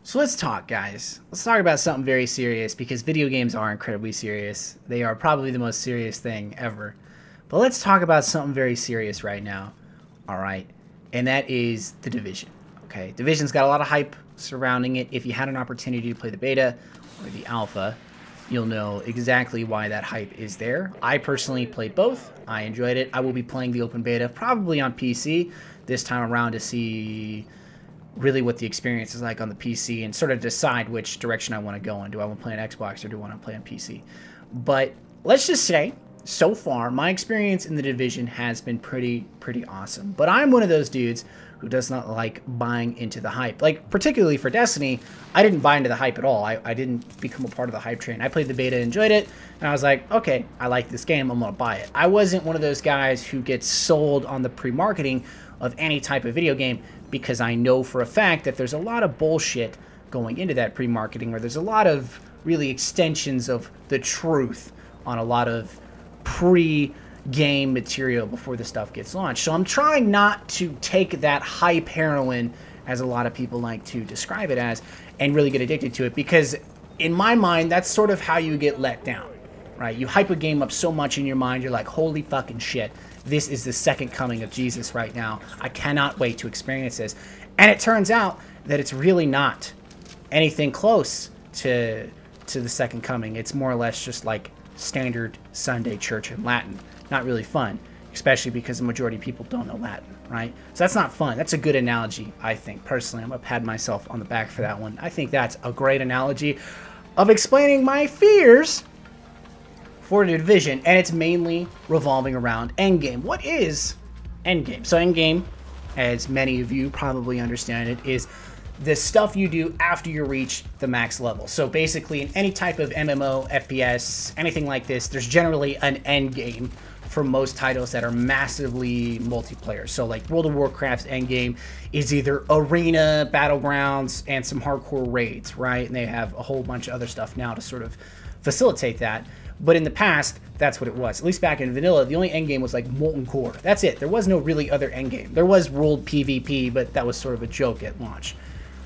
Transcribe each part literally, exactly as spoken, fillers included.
So let's talk, guys. Let's talk about something very serious because video games are incredibly serious. They are probably the most serious thing ever. But let's talk about something very serious right now. All right. And that is The Division. Okay. Division's got a lot of hype surrounding it. If you had an opportunity to play the beta or the alpha, you'll know exactly why that hype is there. I personally played both. I enjoyed it. I will be playing the open beta probably on P C this time around to see really what the experience is like on the P C and sort of decide which direction I want to go in. Do I want to play on Xbox or do I want to play on P C? But let's just say, so far, my experience in The Division has been pretty, pretty awesome. But I'm one of those dudes who does not like buying into the hype. Like, particularly for Destiny, I didn't buy into the hype at all. I, I didn't become a part of the hype train. I played the beta, enjoyed it, and I was like, okay, I like this game, I'm going to buy it. I wasn't one of those guys who gets sold on the pre-marketing of any type of video game because I know for a fact that there's a lot of bullshit going into that pre-marketing, or there's a lot of really extensions of the truth on a lot of pre-game material before the stuff gets launched. So I'm trying not to take that hype heroin, as a lot of people like to describe it as, and really get addicted to it, because in my mind, that's sort of how you get let down, right? You hype a game up so much in your mind, you're like, holy fucking shit. This is the second coming of Jesus right now. I cannot wait to experience this. And it turns out that it's really not anything close to to the second coming. It's more or less just like standard Sunday church in Latin. Not really fun, especially because the majority of people don't know Latin, right? So that's not fun. That's a good analogy, I think. Personally, I'm going to pat myself on the back for that one. I think that's a great analogy of explaining my fears for The Division, and it's mainly revolving around endgame. What is endgame? So endgame, as many of you probably understand it, is the stuff you do after you reach the max level. So basically, in any type of M M O, F P S, anything like this, there's generally an end game for most titles that are massively multiplayer. So like World of Warcraft's end game is either arena, battlegrounds, and some hardcore raids, right? And they have a whole bunch of other stuff now to sort of facilitate that. But in the past, that's what it was. At least back in vanilla, the only endgame was like Molten Core. That's it. There was no really other endgame. There was World PvP, but that was sort of a joke at launch.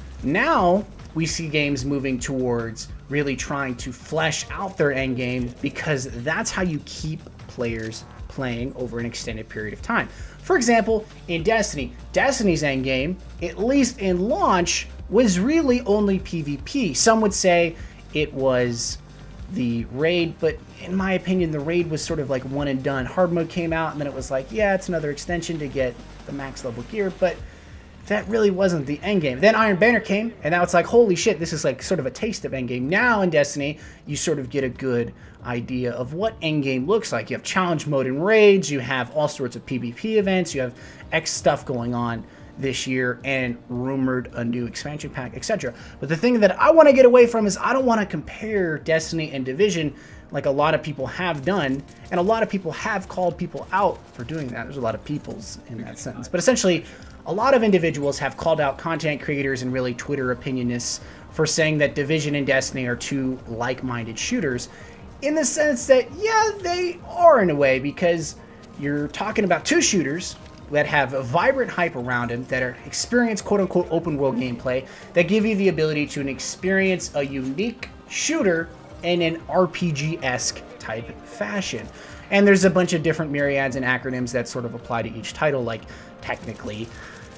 Now, we see games moving towards really trying to flesh out their endgame, because that's how you keep players playing over an extended period of time. For example, in Destiny, Destiny's endgame, at least in launch, was really only PvP. Some would say it was the raid, but in my opinion, the raid was sort of like one and done. Hard mode came out, and then it was like, yeah, it's another extension to get the max level gear, but that really wasn't the end game. Then Iron Banner came, and now it's like, holy shit, this is like sort of a taste of end game. Now in Destiny, you sort of get a good idea of what end game looks like. You have challenge mode and raids, you have all sorts of PvP events, you have X stuff going on this year, and rumored a new expansion pack, et cetera. But the thing that I want to get away from is I don't want to compare Destiny and Division like a lot of people have done, and a lot of people have called people out for doing that. There's a lot of peoples in that sentence. But essentially, a lot of individuals have called out content creators and really Twitter opinionists for saying that Division and Destiny are two like-minded shooters, in the sense that, yeah, they are in a way, because you're talking about two shooters that have a vibrant hype around them, that are experience quote-unquote open world gameplay, that give you the ability to experience a unique shooter in an R P G-esque type fashion. And there's a bunch of different myriads and acronyms that sort of apply to each title, like technically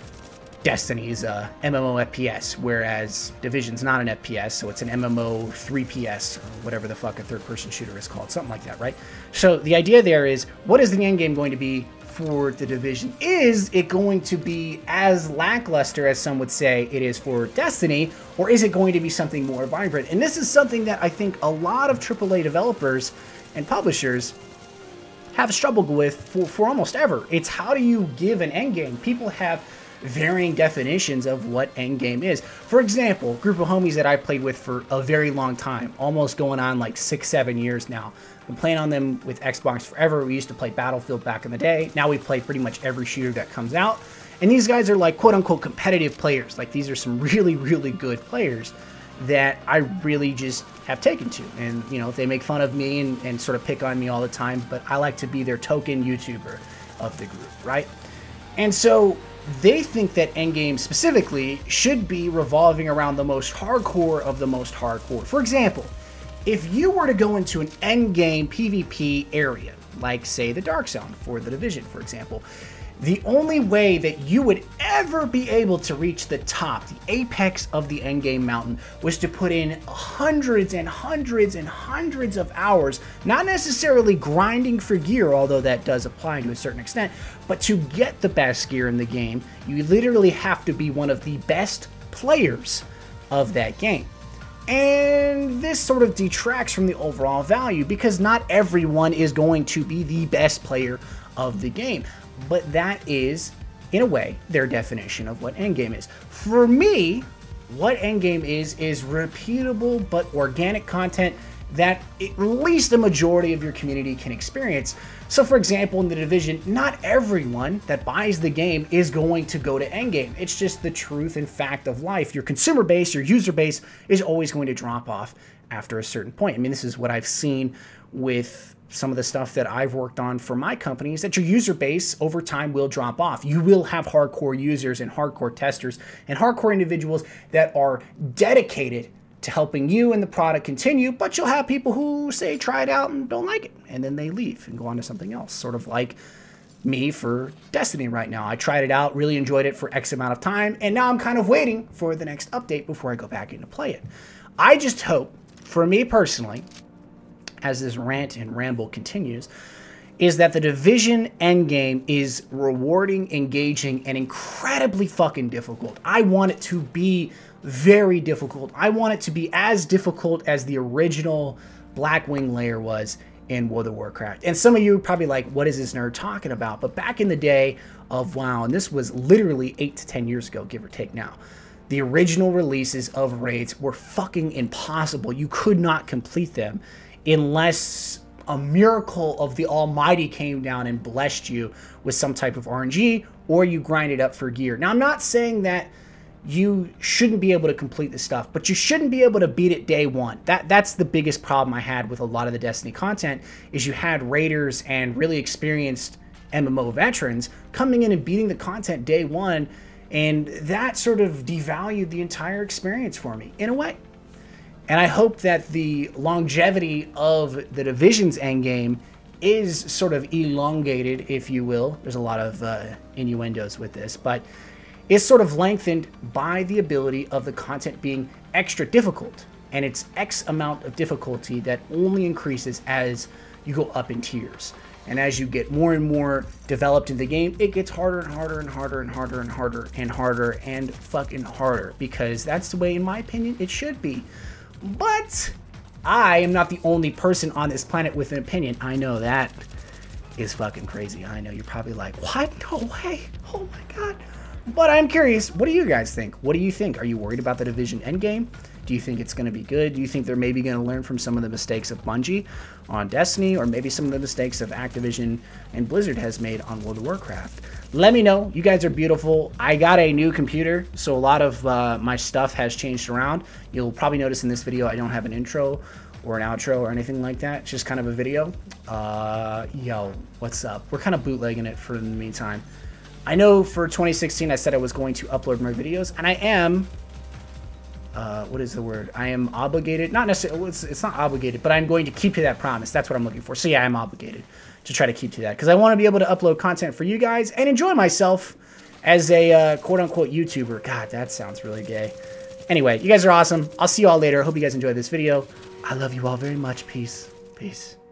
Destiny's uh, M M O F P S, whereas Division's not an F P S, so it's an M M O three P S, or whatever the fuck a third-person shooter is called, something like that, right? So the idea there is, what is the end game going to be for The Division? Is it going to be as lackluster as some would say it is for Destiny, or is it going to be something more vibrant? And this is something that I think a lot of triple A developers and publishers have struggled with for, for almost ever. It's how do you give an end game? People have varying definitions of what endgame is. For example, a group of homies that I played with for a very long time, almost going on like six, seven years now. Been playing on them with Xbox forever. We used to play Battlefield back in the day. Now we play pretty much every shooter that comes out. And these guys are like quote unquote competitive players. Like these are some really, really good players that I really just have taken to. And, you know, they make fun of me and, and sort of pick on me all the time, but I like to be their token YouTuber of the group, right? And so they think that Endgame specifically should be revolving around the most hardcore of the most hardcore. For example, if you were to go into an Endgame PvP area, like say the Dark Zone for the Division, for example, the only way that you would ever be able to reach the top, the apex of the endgame mountain, was to put in hundreds and hundreds and hundreds of hours, not necessarily grinding for gear, although that does apply to a certain extent, but to get the best gear in the game, you literally have to be one of the best players of that game. And this sort of detracts from the overall value because not everyone is going to be the best player of the game. But that is, in a way, their definition of what endgame is. For me, what endgame is, is repeatable but organic content that at least a majority of your community can experience. So for example, in the Division, not everyone that buys the game is going to go to endgame. It's just the truth and fact of life. Your consumer base, your user base is always going to drop off after a certain point. I mean, this is what I've seen with some of the stuff that I've worked on for my company, is that your user base over time will drop off. You will have hardcore users and hardcore testers and hardcore individuals that are dedicated to helping you and the product continue, but you'll have people who say try it out and don't like it, and then they leave and go on to something else, sort of like me for Destiny right now. I tried it out, really enjoyed it for X amount of time, and now I'm kind of waiting for the next update before I go back in to play it. I just hope, for me personally, as this rant and ramble continues, is that the Division endgame is rewarding, engaging, and incredibly fucking difficult. I want it to be very difficult. I want it to be as difficult as the original Blackwing layer was in World of Warcraft. And some of you are probably like, what is this nerd talking about? But back in the day of WoW, and this was literally eight to ten years ago, give or take now, the original releases of raids were fucking impossible. You could not complete them unless a miracle of the Almighty came down and blessed you with some type of R N G, or you grinded up for gear. Now, I'm not saying that you shouldn't be able to complete this stuff, but you shouldn't be able to beat it day one. That That's the biggest problem I had with a lot of the Destiny content, is you had raiders and really experienced M M O veterans coming in and beating the content day one, and that sort of devalued the entire experience for me, in a way. And I hope that the longevity of the Division's endgame is sort of elongated, if you will. There's a lot of uh, innuendos with this, but it's sort of lengthened by the ability of the content being extra difficult. And it's X amount of difficulty that only increases as you go up in tiers. And as you get more and more developed in the game, it gets harder and harder and harder and harder and harder and harder and fucking harder, because that's the way, in my opinion, it should be. But I am not the only person on this planet with an opinion. I know that is fucking crazy. I know you're probably like, what? No way. Oh my God. But I'm curious, what do you guys think? What do you think? Are you worried about the Division endgame? Do you think it's going to be good? Do you think they're maybe going to learn from some of the mistakes of Bungie on Destiny, or maybe some of the mistakes of Activision and Blizzard has made on World of Warcraft? Let me know. You guys are beautiful. I got a new computer, so a lot of uh, my stuff has changed around. You'll probably notice in this video I don't have an intro or an outro or anything like that. It's just kind of a video. Uh, yo, what's up? We're kind of bootlegging it for the meantime. I know for twenty sixteen I said I was going to upload more videos, and I am. Uh, what is the word? I am obligated. Not necessarily. It's, it's not obligated, but I'm going to keep to that promise. That's what I'm looking for. So yeah, I'm obligated to try to keep to that, because I want to be able to upload content for you guys and enjoy myself as a uh, quote-unquote YouTuber. God, that sounds really gay. Anyway, you guys are awesome. I'll see you all later. I hope you guys enjoyed this video. I love you all very much. Peace. Peace.